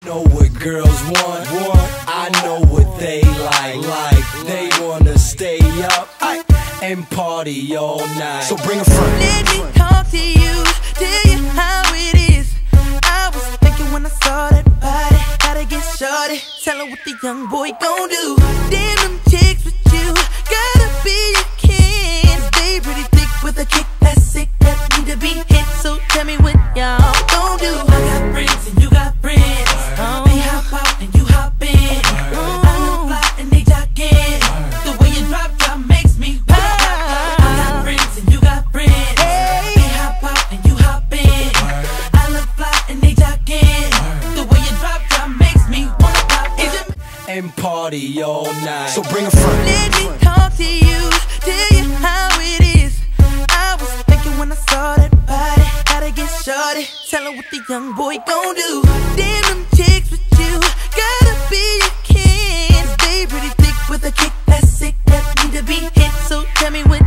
know what girls want. I know what they like. They wanna stay up and party all night. So bring a friend. Let me talk to you, tell you how it is. I was thinking when I saw that body, gotta get shorty. Tell her what the young boy gon' do. Damn them chicks with you, gotta be a kin. They pretty thick with a kick that's sick, that need to be hit. So tell me what y'all gon' do. I got friends and you got friends. They hop out and you hop in. I look fly and they jock in. The way you drop makes me pop. I got friends and you got friends. They hop out and you hop in. I look fly and they jock in. The way you drop makes me wanna pop. And party all night. So bring a friend. Let me talk to you, tell you how it is. I was thinking when I saw that body, gotta get shorty. Tell her what the young boy gon' do. Damn them chicks with you, gotta be a kin. They pretty thick with a kick that's sick, that need to be hit. So tell me what